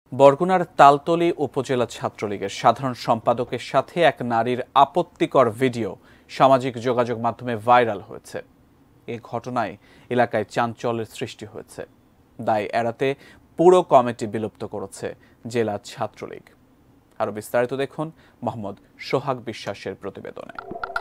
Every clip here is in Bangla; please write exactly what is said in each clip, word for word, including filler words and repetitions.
বরগুনার তালতলী উপজেলা ছাত্রলীগের সাধারণ সম্পাদকের সাথে এক নারীর আপত্তিকর ভিডিও সামাজিক যোগাযোগ মাধ্যমে ভাইরাল হয়েছে। এ ঘটনায় এলাকায় চাঞ্চল্যের সৃষ্টি হয়েছে। দায় এড়াতে পুরো কমিটি বিলুপ্ত করেছে জেলা ছাত্রলীগ। আরো বিস্তারিত দেখুন মোহাম্মদ সোহাগ বিশ্বাসের প্রতিবেদনে।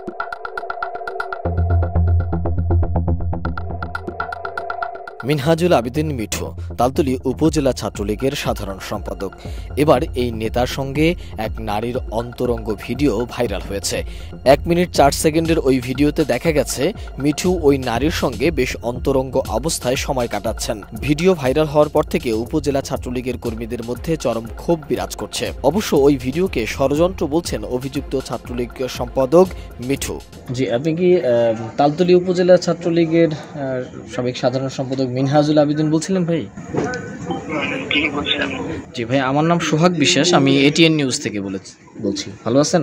মিনহাজুল আবেদিন মিঠু তালতলী উপজেলা ছাত্রলীগের সাধারণ সম্পাদক। এবার এই নেতার সঙ্গে এক নারীর অন্তরঙ্গ ভিডিও ভাইরাল হয়েছে। এক মিনিট চার সেকেন্ডের ওই ভিডিওতে দেখা গেছে মিঠু ওই নারীর সঙ্গে বেশ অন্তরঙ্গ অবস্থায় সময় কাটাচ্ছেন। ভিডিও ভাইরাল হওয়ার পর থেকে উপজেলা ছাত্রলীগের কর্মীদের মধ্যে চরম ক্ষোভ বিরাজ করছে। অবশ্য ওই ভিডিওকে ষড়যন্ত্র বলছেন অভিযুক্ত ছাত্রলীগ সম্পাদক মিঠু। জি, আপনি কি তালতলী উপজেলা ছাত্রলীগের সাবেক সাধারণ সম্পাদক মিনহাজুল আবেদিন বলছিলেন ভাই? জি ভাই, আমার নাম সোহাগ বিশ্বাস, আমি এটিএন নিউজ থেকে বলছি। ভালো আছেন?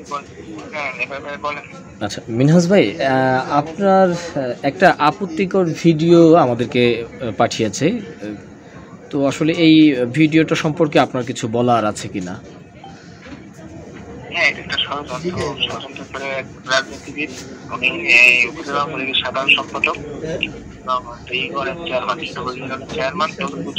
আচ্ছা মিনহাজ ভাই, আপনার একটা আপত্তিকর ভিডিও আমাদেরকে পাঠিয়েছে, তো আসলে এই ভিডিওটা সম্পর্কে আপনার কিছু বলার আছে কিনা? হ্যাঁ, এটা ষড়যন্ত্র ষড়যন্ত্র করে রাজনীতিবিদ, উনি উপজেলা পরিষদের সাধারণ সম্পাদক চেয়ারম্যান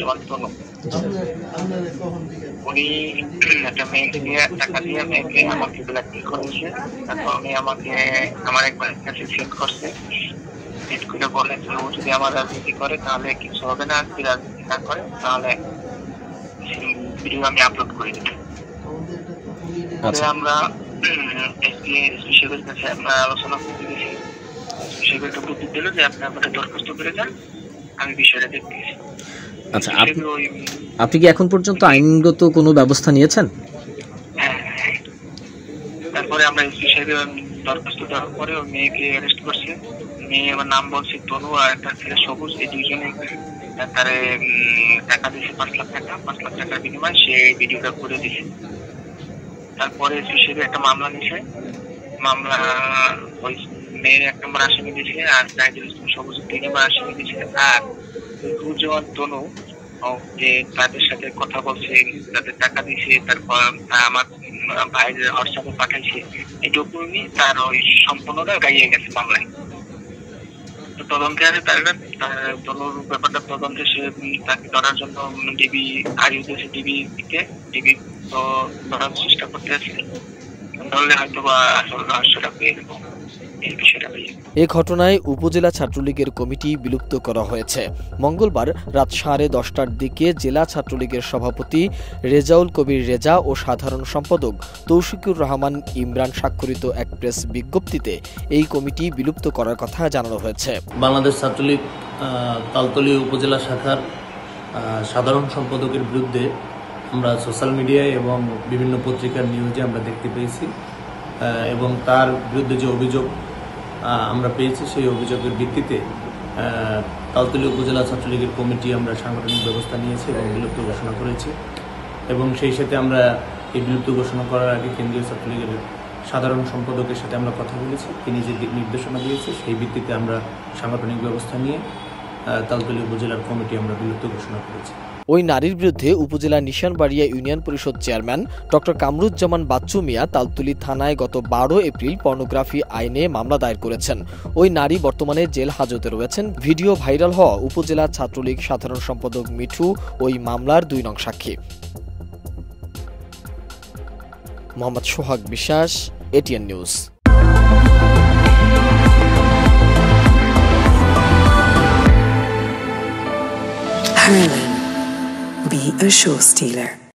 উনি একটা মেয়েকে দিয়ে টাকা দিয়ে মেয়েকে আমাকে ব্ল্যাকমেল করেছে। তারপর উনি আমাকে আমার একবার কাছে সেট করছে, সেট করে বলে যে ও যদি আমার রাজনীতি করে তাহলে কিছু হবে না, যদি রাজনীতি না করে তাহলে ভিডিও আমি আপলোড করে দিই। আমরা এসপির কাছে আমরা আলোচনা করতে গেছি, সেগুলো বুদ্ধি দিল যে আপনি আমাকে দরখাস্ত করে যান, আমি বিষয়টা দেখতেছি। আচ্ছা, আপনি কি এখন পর্যন্ত আইনগত কোনো ব্যবস্থা নিয়েছেন? হ্যাঁ, তারপরে আমরা এসপি সাহেবের দরখাস্ত দেওয়ার পরে ওই মেয়েকে অ্যারেস্ট করছে। মেয়ে আমার নাম বলছে তনু, আর একটা ছেলে সবুজ। এই দুইজনে তারে টাকা দিয়েছে পাঁচ লাখ টাকা পাঁচ লাখ টাকার বিনিময়ে সে ভিডিওটা করে দিয়েছে। তারপরে এসপি সাহেব একটা মামলা নিয়েছে, মামলা ওই মেয়ের এক নম্বর আসামি দিয়েছে, আর নাইজুল ইসলাম সবুজ দুই নম্বর আসামি দিয়েছে। আর দুজন তনু যে তাদের সাথে কথা বলছে, তাদের টাকা দিয়েছে, তারপর আমার ভাইয়ের হোয়াটসঅ্যাপে পাঠাইছে, এই ডকুমেন্ট তার ওই সম্পূর্ণটা গাইয়ে গেছে মামলায়। তো তদন্তে আছে তারা তনুর ব্যাপারটা তদন্তে সে তাকে ধরার জন্য ডিবি হারিয়ে দিয়েছে, ডিবি দিকে ডিবি তো ধরার চেষ্টা করতে আছে, ধরলে হয়তো বা আসল রহস্যটা পেয়ে যাবো। এ ঘটনায় উপজেলা ছাত্রলীগের কমিটি বিলুপ্ত করা হয়েছে। মঙ্গলবার রাত সাড়ে দশটার দিকে জেলা ছাত্রলীগের সভাপতি রেজাউল কবির রেজা ও সাধারণ সম্পাদক তৌফিকুর রহমান ইমরান স্বাক্ষরিত এক প্রেস বিজ্ঞপ্তিতে এই কমিটি বিলুপ্ত করার কথা জানানো হয়েছে। বাংলাদেশ ছাত্রলীগ তালতলী উপজেলা শাখার সাধারণ সম্পাদকের বিরুদ্ধে আমরা সোশ্যাল মিডিয়ায় এবং বিভিন্ন পত্রিকার নিউজে আমরা দেখতে পেয়েছি, এবং তার বিরুদ্ধে যে অভিযোগ আমরা পেয়েছি সেই অভিযোগের ভিত্তিতে তালতলী উপজেলা ছাত্রলীগের কমিটি আমরা সাংগঠনিক ব্যবস্থা নিয়েছি এবং বিলুপ্ত ঘোষণা করেছি। এবং সেই সাথে আমরা এই বিলুপ্ত ঘোষণা করার আগে কেন্দ্রীয় ছাত্রলীগের সাধারণ সম্পাদকের সাথে আমরা কথা বলেছি, তিনি যে নির্দেশনা দিয়েছে সেই ভিত্তিতে আমরা সাংগঠনিক ব্যবস্থা নিয়ে তালতলী উপজেলার কমিটি আমরা বিলুপ্ত ঘোষণা করেছি। ওই নারীর বিরুদ্ধে উপজেলা নিশানবাড়িয়া ইউনিয়ন পরিষদ চেয়ারম্যান ডক্টর কামরুজ্জামান বাচ্চু মিয়া তালতলী থানায় গত বারো এপ্রিল পর্নোগ্রাফি আইনে মামলা দায়ের করেছেন। ওই নারী বর্তমানে জেল হাজতে রয়েছেন। ভিডিও ভাইরাল হওয়া উপজেলা ছাত্রলীগ সাধারণ সম্পাদক মিঠু ওই মামলার দুই নং সাক্ষী। Mohammad Sohag Biswas, ATN news. Harlan, be a show stealer.